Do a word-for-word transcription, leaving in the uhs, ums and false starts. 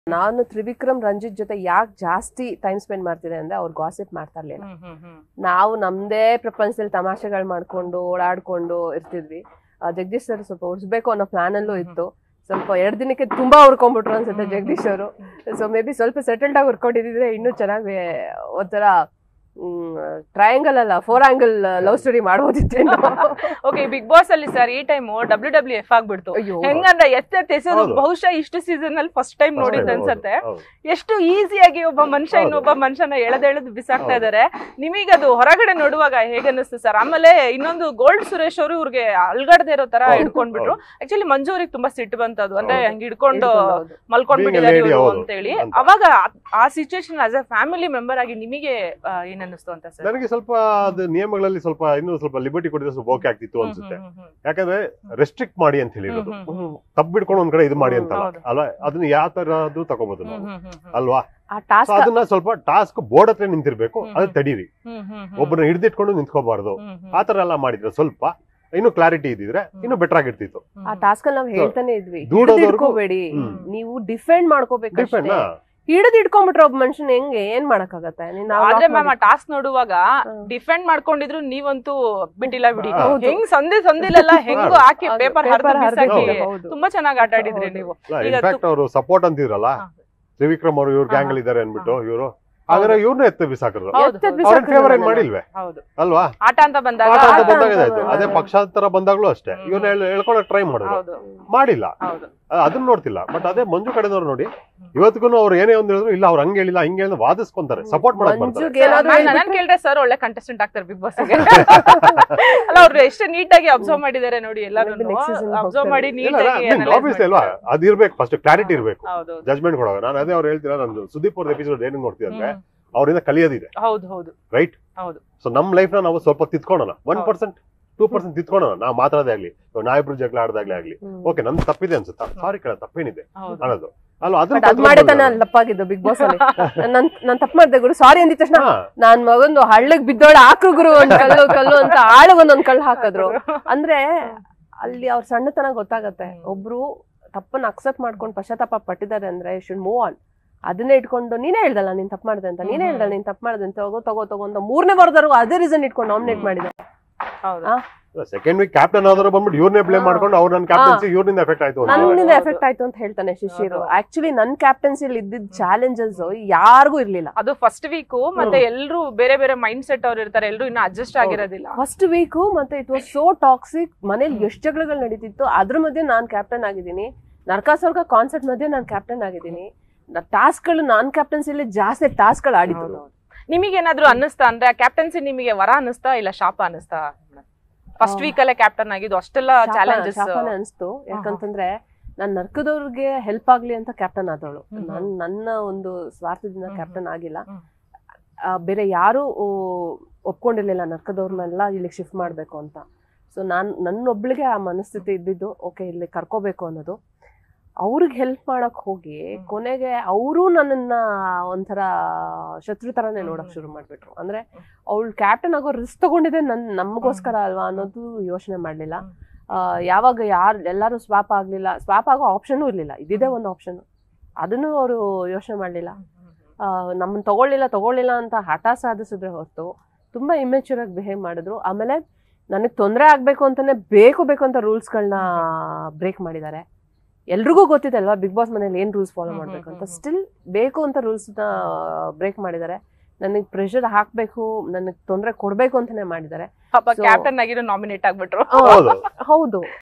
ನಾನು ತ್ರಿವಿಕ್ರಮ್ ರಂಜಿತ್ ಜೊತೆ ಯಾಕೆ ಜಾಸ್ತಿ ಟೈಮ್ ಸ್ಪೆಂಡ್ ಮಾಡ್ತಿದ್ದೆ ಅಂದ್ರೆ ಅವ್ರು ಗಾಸಿಪ್ ಮಾಡ್ತಾ ಇರ್ಲಿಲ್ಲ. ನಾವು ನಮ್ದೇ ಪ್ರಪಂಚದಲ್ಲಿ ತಮಾಷೆಗಳು ಮಾಡ್ಕೊಂಡು ಓಡಾಡ್ಕೊಂಡು ಇರ್ತಿದ್ವಿ. ಜಗದೀಶ್ ಸರ್ ಸ್ವಲ್ಪ ಉರ್ಸ್ಬೇಕು ಅನ್ನೋ ಪ್ಲಾನ್ ಅಲ್ಲೂ ಇತ್ತು. ಸ್ವಲ್ಪ ಎರಡ್ ದಿನಕ್ಕೆ ತುಂಬಾ ಉರ್ಕೊಂಡ್ಬಿಟ್ರು ಅನ್ಸುತ್ತೆ ಜಗದೀಶ್ ಅವರು. ಸೊ ಮೇ ಬಿ ಸ್ವಲ್ಪ ಸೆಟಲ್ಡ್ ಆಗಿ ಉರ್ಕೊಂಡಿದ್ರೆ ಇನ್ನೂ ಚೆನ್ನಾಗಿ ಒಂಥರ ಟ್ರಯಾಂಗಲ್ ಅಲ್ಲ ಫೋರ್ ಆಂಗಲ್ ಲವ್ ಸ್ಟೋರಿ ಮಾಡಬಹುದಿತ್ತೇನೋ. ಓಕೆ, ಬಿಗ್ ಬಾಸ್ ಅಲ್ಲಿ ಸರ್ ಈ ಟೈಮ್ ಡಬ್ಲ್ಯೂ ಡಬ್ಲ್ಯೂ ಎಫ್ ಆಗ್ಬಿಡ್ತು. ಹೆಂಗಂದ್ರೆ ಎತ್ತೆತ್ ಎಸೆದು ಬಹುಶಃ ಇಷ್ಟು ಸೀಸನ್ ಅಲ್ಲಿ ಫಸ್ಟ್ ಟೈಮ್ ನೋಡಿದ್ ಅನ್ಸತ್ತೆ. ಎಷ್ಟು ಈಸಿಯಾಗಿ ಒಬ್ಬ ಮನುಷ್ಯ ಇನ್ನೊಬ್ಬ ಮನುಷ್ಯನ ಎಳೆದೆಳೆದು ಬಿಸಾಕ್ತಾ ಇದಾರೆ. ನಿಮಗದು ಹೊರಗಡೆ ನೋಡುವಾಗ ಹೇಗನ್ನಿಸ್ತು ಸರ್? ಆಮೇಲೆ ಇನ್ನೊಂದು ಗೋಲ್ಡ್ ಸುರೇಶ್ ಅವರು ಇವ್ರಿಗೆ ಅಲ್ಗಡದೆ ಇರೋ ತರ ಹಿಡ್ಕೊಂಡ್ಬಿಟ್ರು. ಆಕ್ಚುಲಿ ಮಂಜು ಅವ್ರಿಗೆ ತುಂಬಾ ಸಿಟ್ಟು ಬಂತದು, ಅಂದ್ರೆ ಹಂಗ್ ಹಿಡ್ಕೊಂಡು ಮಲ್ಕೊಂಡ್ಬಿಟ್ಟಿದ್ದಾರೆ ಇವರು ಅಂತ ಹೇಳಿ. ಅವಾಗ ಆ situation as a family member ಆಗಿ ನಿಮಗೆ ಅನ್ನಿಸ್ತು ಅಂತ ಸರ್? ನನಗೆ ಸ್ವಲ್ಪ ಅದು ನಿಯಮಗಳಲ್ಲಿ ಸ್ವಲ್ಪ ಇನ್ನೂ ಸ್ವಲ್ಪ ಲಿಬರ್ಟಿ ಕೊಟ್ಟಿದ್ರೆ ಸ್ವಲ್ಪ ಓಕೆ ಆಗ್ತಿತ್ತು ಅನ್ಸುತ್ತೆ. ಯಾಕಂದ್ರೆ ರೆಸ್ಟ್ರಿಕ್ಟ್ ಮಾಡಿ ಅಂತ ಹೇಳಿರೋದು, ತಪ್ಪು ಬಿಡ್ಕೊಂಡು ಒಂದ್ ಕಡೆ ಇದು ಮಾಡಿ ಅಂತ ಅಲ್ವಾ, ಅದನ್ನ ಯಾವ ತರ ತಗೋಬಹುದು ನಾವು ಅಲ್ವಾ. ಅದನ್ನ ಸ್ವಲ್ಪ ಟಾಸ್ಕ್ ಬೋರ್ಡ್ ಹತ್ರ ನಿಂತಿರ್ಬೇಕು, ಅದು ತಡೀರಿ, ಒಬ್ಬರನ್ನ ಹಿಡಿದಿಟ್ಕೊಂಡು ನಿಂತ್ಕೋಬಾರ್ದು. ಆತರ ಎಲ್ಲ ಮಾಡಿದ್ರೆ ಸ್ವಲ್ಪ ಇನ್ನು ಕ್ಲಾರಿಟಿ ಇದ್ದಿದ್ರೆ ಇನ್ನು ಬೆಟರ್ ಆಗಿರ್ತಿತ್ತು. ಆ ಟಾಸ್ಕ್ ಅಲ್ಲಿ ನಾವು ಹೇಳ್ತಾನೆ ಇದ್ವಿ, ಹಿಡಿದಿಟ್ಕೋಬೇಡಿ, ನೀವು ಡಿಫೆಂಡ್ ಮಾಡ್ಕೋಬೇಕು. ಹಿಡಿದು ಇಟ್ಕೊಂಡ್ಬಿಟ್ರೆ ಒಬ್ಬ ಮನುಷ್ಯನ್ ಹೆಂಗೆ ಏನ್ ಮಾಡಕ್ಕಾಗತ್ತೆ? ಆದ್ರೆ ಮ್ಯಾಮ್ ಆ ಟಾಸ್ಕ್ ನೋಡುವಾಗ ಡಿಫೆಂಡ್ ಮಾಡ್ಕೊಂಡಿದ್ರು ನೀವಂತೂ ಬಿಟ್ಟಿಲ್ಲ ಬಿಡಿ. ಹೆಂಗ್ ಸಂಧಿ ಸಂಧಿಲೆಲ್ಲ ಹೆಂಗು ಹಾಕಿ ಪೇಪರ್ ಹರಿದು ತುಂಬಾ ಚೆನ್ನಾಗಿ ಆಟ ಆಡಿದ್ರಿ ನೀವು. ಇನ್ಫ್ಯಾಕ್ಟ್ ಅವರು ಸಪೋರ್ಟ್ ಅಂತಿದ್ರಲ್ಲ, ತ್ರಿವಿಕ್ರಮ್ ಅವರು ಇವ್ರ ಗ್ಯಾಂಗ್ ಅಲ್ಲಿ ಇದಾರೆ ಅನ್ಬಿಟ್ಟು ಇವರು ಆದ್ರೆ ಇವ್ರನ್ನ ಎತ್ತ ಬಿಸಾಕಿದ್ರು. ಅವ್ರ ಫೇವರ್ ಏನ್ ಮಾಡಿಲ್ವೇ ಅಲ್ವಾ? ಆಟ ಅಂತ ಬಂದಾಗ ಬಂದಾಗಾಯ್ತು. ಅದೇ ಪಕ್ಷಾಂತರ ಬಂದಾಗ್ಲೂ ಅಷ್ಟೇ ಇವ್ರನ್ನ ಹೇಳ್ಕೊಳಕ್ ಟ್ರೈ ಮಾಡಿದ್ರು, ಮಾಡಿಲ್ಲ. ಅದನ್ನ ನೋಡ್ತಿಲ್ಲ. ಬಟ್ ಅದೇ ಮಂಜು ಕಡೆದವ್ರು ನೋಡಿ ಇವತ್ತಿಗೂ ಅವ್ರು ಏನೇ ಒಂದ್ ಹೇಳಿದ್ರು ಇಲ್ಲ ಅವ್ರು ಹಂಗ ಹೇಳಿಲ್ಲ ಹಿಂಗ ಹೇಳಿದ್ರೆ ವಾದಿಸ್ಕೊಂತಾರೆ, ಸಪೋರ್ಟ್ ಮಾಡಕ್ ಕೇಳಿದ್ರೆ ಸರ್ ಒಳ್ಳೆ ಕಂಟೆಸ್ಟೆಂಟ್ ಆಗ್ತಾರೆ ಬಿಗ್ ಬಾಸ್ ಗೆ. ಅಲ್ಲ ಅವ್ರು ಎಷ್ಟು ನೀಟಾಗಿ ಅಬ್ಸರ್ವ್ ಮಾಡಿದ್ದಾರೆ ನೋಡಿ, ಎಲ್ಲರೂ ಅಬ್ಸರ್ವ್ ಮಾಡಿ ನೀಟಾಗಿ ಅಲ್ವಾ. ಅದಿರ್ಬೇಕು, ಫಸ್ಟ್ ಕ್ಲಾರಿಟಿ ಇರ್ಬೇಕು ಜಜ್ಮೆಂಟ್ ಕೊಡುವಾಗ. ನಾನು ಅದೇ ಅವ್ರು ಹೇಳ್ತಿಲ್ಲ, ನಂದು ಸುದೀಪ್ ಅವ್ರ ಎಪಿಸೋಡ್ ಏನ್ ನೋಡ್ತಿದ್ರೆ ಅವರಿಂದ ಕಲಿಯೋದಿದೆ. ಹೌದು ಹೌದು ರೈಟ್. ಹೌದು. ಸೊ ನಮ್ ಲೈಫ್ ನ ನಾವು ಸ್ವಲ್ಪ ತಿತ್ಕೊಳ್ಳೋಣ, ಒನ್ ಪರ್ಸೆಂಟ್ ಟೂ ಪರ್ಸೆಂಟ್ ತಿತ್ಕೊಳ್ಳೋಣ. ನಾವು ಮಾತಾಡೋದೇ ಆಗ್ಲಿ, ನಾವಿಬ್ರು ಜಗಳ ಆಡದಾಗ್ಲೇ ಆಗ್ಲಿ, ಓಕೆ ನನ್ ತಪ್ಪಿದೆ ಅನ್ಸುತ್ತಾ, ಸಾರಿ ಕೇಳ ತಪ್ಪೇನಿದೆ ಅನ್ನೋದು ಅಲ್ವಾ. ಅದನ್ನ ಮಾಡಿದಾನ ತಪ್ಪಾಗಿದ್ದು ಬಿಗ್ ಬಾಸ್ ಅಲ್ಲಿ. ನನ್ ನಾನ್ ತಪ್ಪು ಮಾಡ್ದೆ ಗುರು, ಸಾರಿ ಅಂದಿದ ತಕ್ಷಣ ನಾನ್ ಮಗಂದು ಹಳ್ಳಕ್ ಬಿದ್ದೋಳ ಹಾಕ್ರು ಗುರು ಒಂದ್ ಕಲ್ಲು ಕಲ್ಲು ಅಂತ ಆಳಗೊಂದೊಂದ್ ಕಲ್ಲು ಹಾಕಿದ್ರು. ಅಂದ್ರೆ ಅಲ್ಲಿ ಅವ್ರ ಸಣ್ಣತನ ಗೊತ್ತಾಗತ್ತೆ. ಒಬ್ರು ತಪ್ಪನ್ನ ಅಕ್ಸೆಪ್ಟ್ ಮಾಡ್ಕೊಂಡು ಪಶ್ಚಾತ್ತಾಪ ಪಟ್ಟಿದ್ದಾರೆ ಅಂದ್ರೆ ಶುಡ್ ಮೂವ್ ಆನ್. ಅದನ್ನೇ ಇಟ್ಕೊಂಡು ನೀನೇ ಹೇಳ್ದಲ್ಲ ನೀನ್ ತಪ್ಪು ಮಾಡ್ದೆ ಅಂತ, ನೀನೇ ಹೇಳ್ದಲ್ಲ ನೀನ್ ತಪ್ಪು ಮಾಡ್ದೆ ಅಂತ, ತಗೋ ತಗೋ ತಗೋ ಅಂತ ಮೂರನೇ ವಾರದವರೆಗೂ ಅದೇ ರೀಸನ್ ಇಟ್ಕೊಂಡು ನಾಮಿನೇಟ್ ಮಾಡಿದೆ. ಸೆಕೆಂಡ್ ವೀಕ್ ಕ್ಯಾಪ್ಟನ್ ಆದರೂ ಬಂದ್ಬಿಟ್ಟು ಇವ್ರನ್ನೇ ಬ್ಲೇಮ್ ಮಾಡ್ಕೊಂಡು ಅವ್ರ ನನ್ನ ಕ್ಯಾಪ್ಟನ್ಸಿ ಇವ್ರಿಂದ ಎಫೆಕ್ಟ್ ಆಯ್ತು ನನ್ನಿಂದ ಎಫೆಕ್ಟ್ ಆಯ್ತು ಅಂತ ಹೇಳ್ತಾನೆ ಶಿಶಿರು. ಆಕ್ಚುಲಿ ನನ್ ಕ್ಯಾಪ್ಟನ್ಸಿಲಿ ಇದ್ದಿದ್ದ ಚಾಲೆಂಜಸ್ ಯಾರಿಗೂ ಇರ್ಲಿಲ್ಲ. ಅದು ಫಸ್ಟ್ ವೀಕ್ ಮತ್ತೆ ಎಲ್ಲರೂ ಬೇರೆ ಬೇರೆ ಮೈಂಡ್ ಸೆಟ್ ಅವ್ರು ಇರ್ತಾರೆ, ಎಲ್ಲರೂ ಇನ್ನ ಅಡ್ಜಸ್ಟ್ ಆಗಿರೋದಿಲ್ಲ. ಫಸ್ಟ್ ವೀಕ್ ಮತ್ತೆ ಇಟ್ ವಾಸ್ ಸೋ ಟಾಕ್ಸಿಕ್. ಮನೇಲಿ ಎಷ್ಟು ಜಗಳಗಳು ನಡೀತಿತ್ತು, ಅದ್ರ ಮಧ್ಯೆ ನಾನ್ ಕ್ಯಾಪ್ಟನ್ ಆಗಿದ್ದೀನಿ. ನರಕಾಸುರ ಕಾನ್ಸೆಪ್ಟ್ ಮಧ್ಯೆ ನಾನ್ ಕ್ಯಾಪ್ಟನ್ ಆಗಿದ್ದೀನಿ. ಟಾಸ್ಕ್ ಗಳು ನಾನ್ ಕ್ಯಾಪ್ಟನ್ಸಿಲಿ ಜಾಸ್ತಿ ಟಾಸ್ಕ್ ಗಳು ಆಡಿದ್ದು. ನಿಮಗೇನಾದ್ರು ಅನ್ನಿಸ್ತಾ ಅಂದ್ರೆ ಕ್ಯಾಪ್ಟನ್ಸಿ ನಿಮಗೆ ವರ ಅನ್ನಿಸ್ತಾ ಇಲ್ಲ ಶಾಪ ಅನ್ನಿಸ್ತಾ? ಫಸ್ಟ್ ವೀಕ್ ಅಲ್ಲೇ ಕ್ಯಾಪ್ಟನ್ ಆಗಿದ್ದು ಅಷ್ಟೆಲ್ಲ ಚಾಲೆಂಜಸ್ ಅನಿಸ್ತು. ಯಾಕಂತಂದ್ರೆ ನಾನ್ ನರ್ಕದವ್ರಿಗೆ ಹೆಲ್ಪ್ ಆಗ್ಲಿ ಅಂತ ಕ್ಯಾಪ್ಟನ್ ಆದವಳು. ನನ್ ನನ್ನ ಒಂದು ಸ್ವಾರ್ಥದಿಂದ ಕ್ಯಾಪ್ಟನ್ ಆಗಿಲ್ಲ. ಬೇರೆ ಯಾರು ಒಪ್ಕೊಂಡಿರ್ಲಿಲ್ಲ ನರ್ಕದವ್ರನ್ನೆಲ್ಲ ಇಲ್ಲಿ ಶಿಫ್ಟ್ ಮಾಡ್ಬೇಕು ಅಂತ. ಸೊ ನಾನ್ ನನ್ನೊಬ್ಳಿಗೆ ಆ ಮನಸ್ಥಿತಿ ಇದ್ದಿದ್ದು, ಓಕೆ ಇಲ್ಲಿ ಕರ್ಕೋಬೇಕು ಅನ್ನೋದು. ಅವ್ರಿಗೆ ಹೆಲ್ಪ್ ಮಾಡಕ್ ಹೋಗಿ ಕೊನೆಗೆ ಅವರು ನನ್ನನ್ನ ಒಂಥರ ಶತ್ರು ತರಾನೇ ನೋಡಕ್ ಶುರು ಮಾಡ್ಬಿಟ್ರು. ಅಂದ್ರೆ ಅವಳು ಕ್ಯಾಪ್ಟನ್ ಆಗೋ ರಿಸ್ಕ್ ತಗೊಂಡಿದೆ ನನ್ ನಮಗೋಸ್ಕರ ಅಲ್ವಾ ಅನ್ನೋದು ಯೋಚನೆ ಮಾಡ್ಲಿಲ್ಲ. ಅಹ್ ಯಾವಾಗ ಯಾರು ಎಲ್ಲಾರು ಸ್ವಾಪ್ ಆಗ್ಲಿಲ್ಲ, ಸ್ವಾಪ್ ಆಗೋ ಆಪ್ಷನ್ ಇರ್ಲಿಲ್ಲ, ಇದಿದೆ ಒಂದು ಆಪ್ಷನ್, ಅದನ್ನು ಅವರು ಯೋಚನೆ ಮಾಡ್ಲಿಲ್ಲ. ಅಹ್ ನಮ್ಮನ್ನ ತಗೊಳ್ಳಿಲ್ಲ ತಗೊಳ್ಳಿಲ್ಲ ಅಂತ ಹಠ ಸಾಧಿಸಿದ್ರೆ ಹೊರತು ತುಂಬಾ ಇಮ್ಮೆಚೂರ್ ಆಗಿ ಬಿಹೇವ್ ಮಾಡಿದ್ರು. ಆಮೇಲೆ ನನಗ್ ತೊಂದರೆ ಆಗ್ಬೇಕು ಅಂತಾನೆ ಬೇಕು ಬೇಕು ಅಂತ ರೂಲ್ಸ್ಗಳನ್ನ ಬ್ರೇಕ್ ಮಾಡಿದ್ದಾರೆ. ಎಲ್ರಿಗೂ ಗೊತ್ತಿದೆ ಅಲ್ವಾ ಬಿಗ್ ಬಾಸ್ ಮನೇಲಿ ಏನ್ ರೂಲ್ಸ್ ಫಾಲೋ ಮಾಡ್ಬೇಕು ಅಂತ, ಸ್ಟಿಲ್ ಬೇಕು ಅಂತ ರೂಲ್ಸ್ ನ ಬ್ರೇಕ್ ಮಾಡಿದ್ದಾರೆ. ನನಗ್ ಪ್ರೆಷರ್ ಹಾಕ್ಬೇಕು, ನನಗ್ ತೊಂದರೆ ಕೊಡ್ಬೇಕು ಅಂತಾನೆ ಮಾಡಿದ್ದಾರೆ. ಕ್ಯಾಪ್ಟನ್ ಆಗಿರೋ ನಾಮಿನೇಟ್ ಆಗ್ಬಿಟ್ರು. ಹೌದು.